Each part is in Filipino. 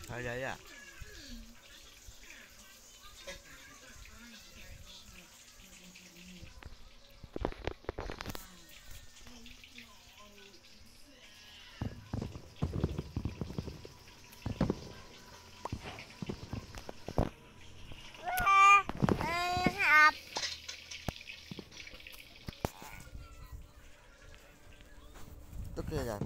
Ay, ay, ay. Ito kaya yan.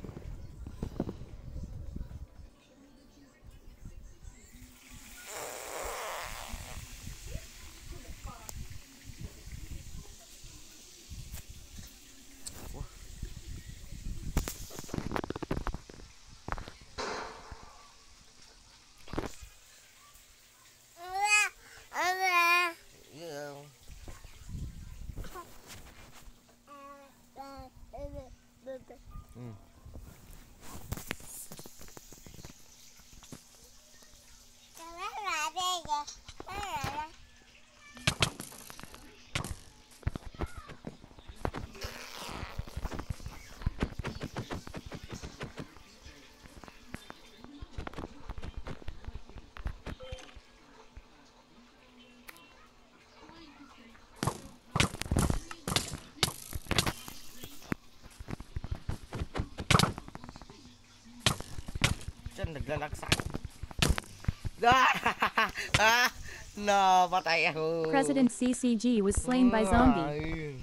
Diyan, naglalaksak. Ah! No, patay ako. President CCG was slain by zombie.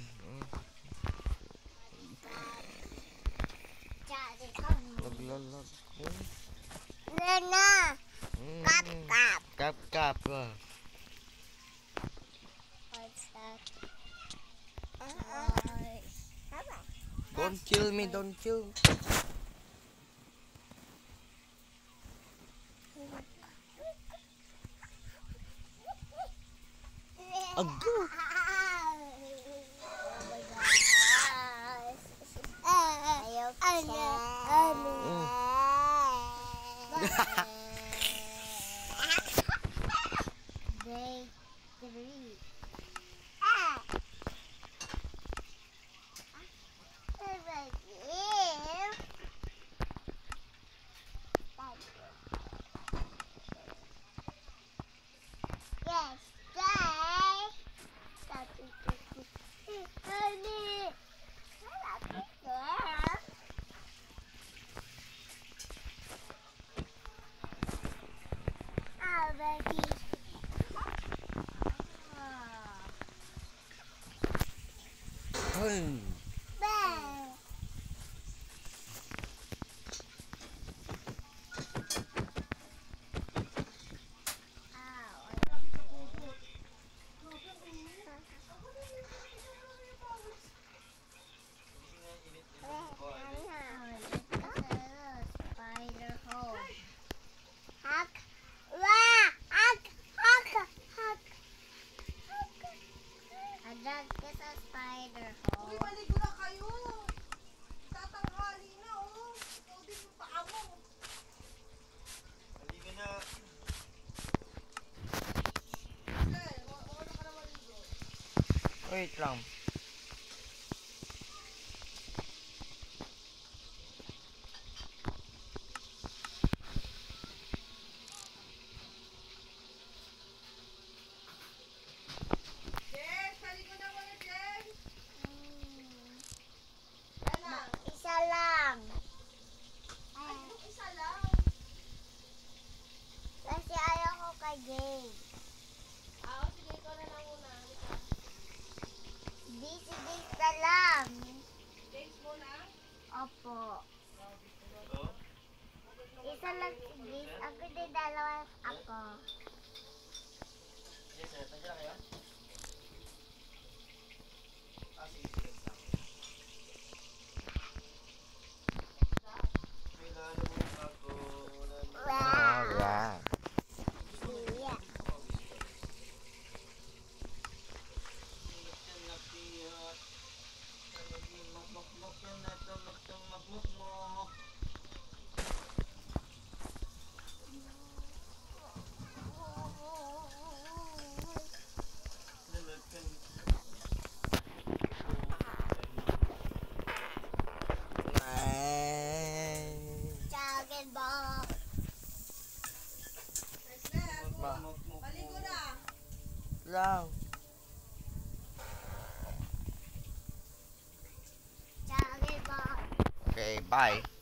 Naglalag. Nana, kap kap. Kap, kap. What's that? Don't kill me, don't kill. Ago. Day 3. Yes, day. Honey. Hey. Spider hole. Hak. Wah, hak, hak, hak. Adag ka sa spider hole. Maligo na kayo. Tatanghali na, oh. Ikaw din yung paa mo. Maligo na. Okay, wala ka na maligo. Wait lang. Jess, maligo na muna, Jess. Yan lang. Isa lang. Ay, yung isa lang. Kasi ayaw ko kay Gabe. Ah, sige, ikaw na lang muna. Halika. Busy na lang. James muna. Opo. Isa lang si Grace. Ako din dalawa ako. Yes, sir. Nandiyan na kayo? Sige. Wow. Wow. Siya. lang. Sorry, ba? Okay, bye.